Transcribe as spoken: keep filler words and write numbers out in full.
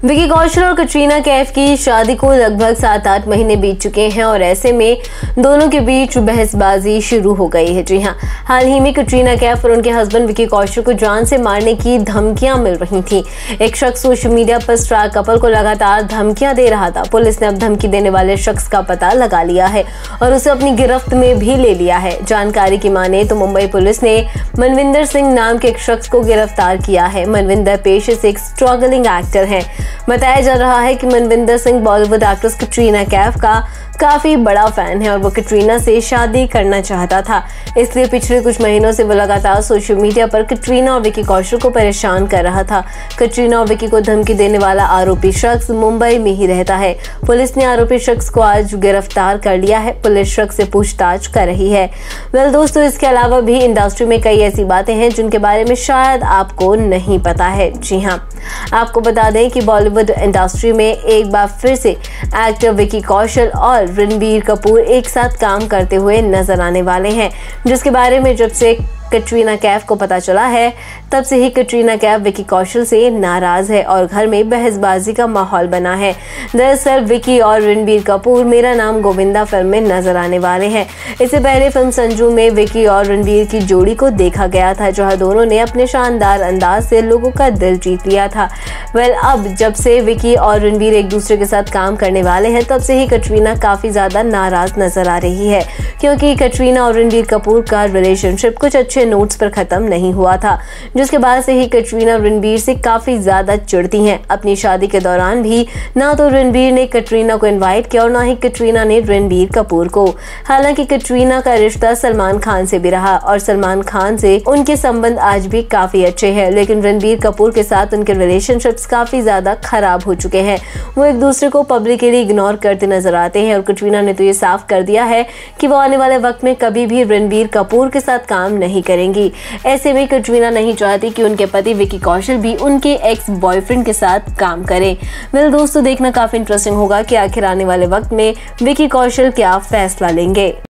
विकी कौशल और कटरीना कैफ की शादी को लगभग सात आठ महीने बीत चुके हैं और ऐसे में दोनों के बीच बहसबाजी शुरू हो गई है। जी हां, हाल ही में कटरीना कैफ और उनके हस्बैंड विकी कौशल को जान से मारने की धमकियां मिल रही थी। एक शख्स सोशल मीडिया पर स्टार कपल को लगातार धमकियां दे रहा था। पुलिस ने अब धमकी देने वाले शख्स का पता लगा लिया है और उसे अपनी गिरफ्त में भी ले लिया है। जानकारी की माने तो मुंबई पुलिस ने मनविंदर सिंह नाम के एक शख्स को गिरफ्तार किया है। मनविंदर पेशे से एक स्ट्रगलिंग एक्टर है। बताया जा रहा है कि मनविंदर सिंह बॉलीवुड एक्ट्रेस कटरीना कैफ का काफी बड़ा फैन है और वो कटरीना से शादी करना चाहता था। इसलिए पिछले कुछ महीनों से वो लगातार सोशल मीडिया पर कटरीना और विकी कौशल को परेशान कर रहा था। कटरीना और विकी को धमकी देने वाला आरोपी शख्स मुंबई में ही रहता है। पुलिस ने आरोपी शख्स को आज गिरफ्तार कर लिया है। पुलिस शख्स से पूछताछ कर रही है। वेल दोस्तों, इसके अलावा भी इंडस्ट्री में कई ऐसी बातें हैं जिनके बारे में शायद आपको नहीं पता है। जी हाँ, आपको बता दें कि बॉलीवुड इंडस्ट्री में एक बार फिर से एक्टर विकी कौशल और रणबीर कपूर एक साथ काम करते हुए नजर आने वाले हैं, जिसके बारे में जब से कटरीना कैफ को पता चला है तब से ही कटरीना कैफ विकी कौशल से नाराज है और घर में बहसबाजी का माहौल बना है। दरअसल विकी और रणबीर कपूर मेरा नाम गोविंदा फिल्म में नजर आने वाले हैं। इससे पहले फिल्म संजू में विकी और रणबीर की जोड़ी को देखा गया था, जहां दोनों ने अपने शानदार अंदाज से लोगों का दिल जीत लिया था। वेल अब जब से विकी और रणबीर एक दूसरे के साथ काम करने वाले हैं तब से ही कटरीना काफी ज्यादा नाराज नजर आ रही है, क्योंकि कटरीना और रणबीर कपूर का रिलेशनशिप कुछ अच्छे नोट्स पर खत्म नहीं हुआ था, जिसके बाद से ही कटरीना रणबीर से काफी ज्यादा चिढ़ती हैं। अपनी शादी के दौरान भी ना तो रणबीर ने कटरीना को इनवाइट किया और ना ही कटरीना ने रणबीर कपूर को। हालांकि कटरीना का रिश्ता सलमान खान से भी रहा और सलमान खान से उनके संबंध आज भी काफी अच्छे हैं, लेकिन रणबीर कपूर के साथ उनके रिलेशनशिप्स काफी ज्यादा खराब हो चुके हैं। वो एक दूसरे को पब्लिकली इग्नोर करते नजर आते हैं और कटरीना ने तो ये साफ कर दिया है कि वो आने वाले वक्त में कभी भी रणबीर कपूर के साथ काम नहीं करेंगी। ऐसे में कटरीना नहीं चाहती कि उनके पति विकी कौशल भी उनके एक्स बॉयफ्रेंड के साथ काम करें। वेल दोस्तों, देखना काफी इंटरेस्टिंग होगा कि आखिर आने वाले वक्त में विकी कौशल क्या फैसला लेंगे।